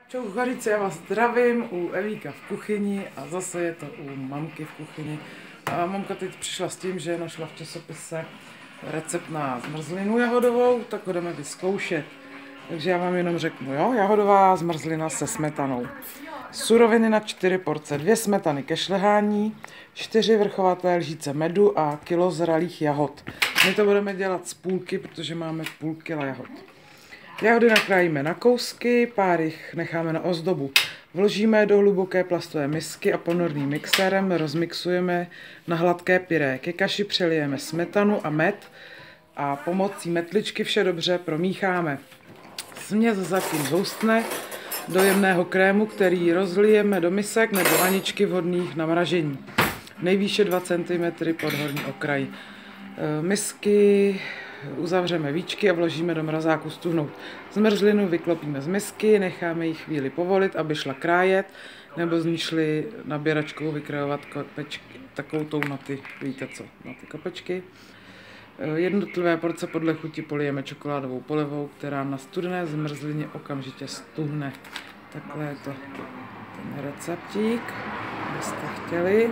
Čau kuchařice, já vás zdravím u Evíka v kuchyni a zase je to u mamky v kuchyni. A mamka teď přišla s tím, že našla v časopise recept na zmrzlinu jahodovou, tak ho jdeme vyzkoušet. Takže já vám jenom řeknu, jo, jahodová zmrzlina se smetanou. Suroviny na 4 porce, 2 smetany ke šlehání, 4 vrchovaté lžíce medu a kilo zralých jahod. My to budeme dělat z půlky, protože máme půl kila jahod. Jahody nakrájíme na kousky, pár jich necháme na ozdobu. Vložíme do hluboké plastové misky a ponorným mixérem rozmixujeme na hladké pyré. Ke kaši přelijeme smetanu a med a pomocí metličky vše dobře promícháme. Směs zatím zhoustne do jemného krému, který rozlijeme do misek nebo vaničky vhodných na mražení. Nejvýše 2 cm pod horní okraj. Misky uzavřeme víčky a vložíme do mrazáku stuhnout. Zmrzlinu vyklopíme z misky, necháme ji chvíli povolit, aby šla krájet, nebo z ní šli nabíračkou vykrajovat kopečky, takovou tou na ty, víte co, na ty kopečky. Jednotlivé porce podle chuti polijeme čokoládovou polevou, která na studené zmrzlině okamžitě stuhne. Takhle je to ten receptík, kdybyste chtěli.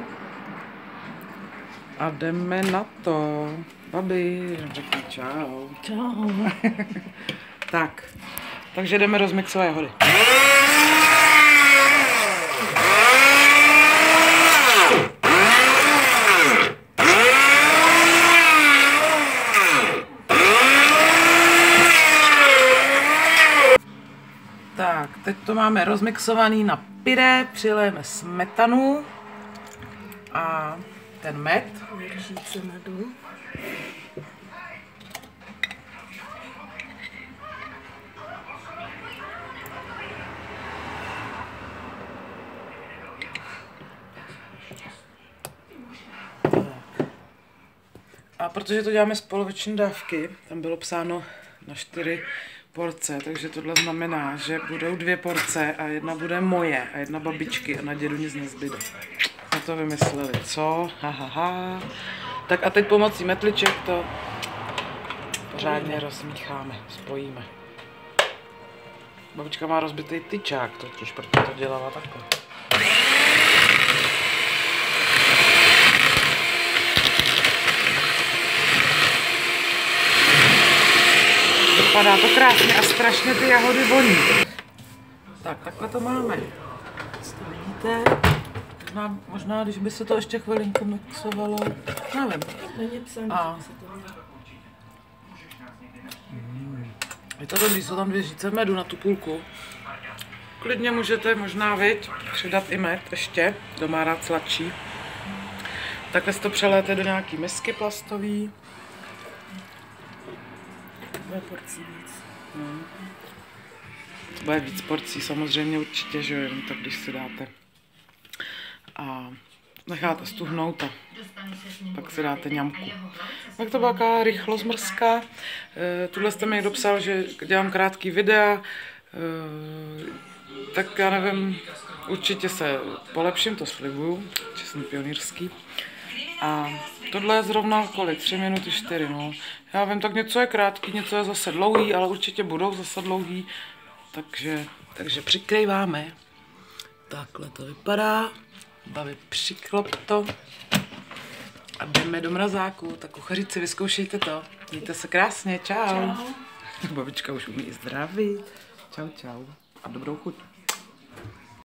A jdeme na to. Babi, řekni čau. Čau. Tak, takže jdeme rozmixovat jahody. Tak, teď to máme rozmixovaný na pyré, přilijeme smetanu a ten med. Lžíce medu. A protože to děláme z poloviční dávky, tam bylo psáno na 4 porce, takže tohle znamená, že budou 2 porce a jedna bude moje a jedna babičky a na dědu nic nezbyde. Na to vymysleli, co? Ha. Tak a teď pomocí metliček to pořádně rozmícháme, spojíme. Babička má rozbitý tyčák totiž, proto to dělala takhle. Vypadá to krásně a strašně ty jahody voní. Tak, takhle to máme. To vidíte? Možná, když by se to ještě chvilinku mixovalo, nevím. Není psaný, A že se to dělá. je to dobrý, jsou tam 2 žíce medu na tu půlku. Klidně můžete možná, viď, přidat i med ještě, kdo má rád sladší. Takhle si to přeléte do nějaký misky plastový. 2 porcí víc. Bude víc porcí, samozřejmě určitě, že jenom tak, když si dáte. A necháte stuhnout a pak si dáte ňamku. Tak to byla taková rychlozmrzka. Tuhle jste mi někdo psal, že dělám krátký videa. Tak já nevím, určitě se polepším, to slibuju, že jsem pionýrský. A tohle je zrovna kolik? 3 minuty 4, no. Já vím, tak něco je krátký, něco je zase dlouhý, ale určitě budou zase dlouhý. Takže přikrýváme. Takhle to vypadá. Babi, přiklop to. A jdeme do mrazáku. Tak kuchařici, vyzkoušejte to. Mějte se krásně, čau. Čau. Babička už umí zdravit. Čau. A dobrou chuť.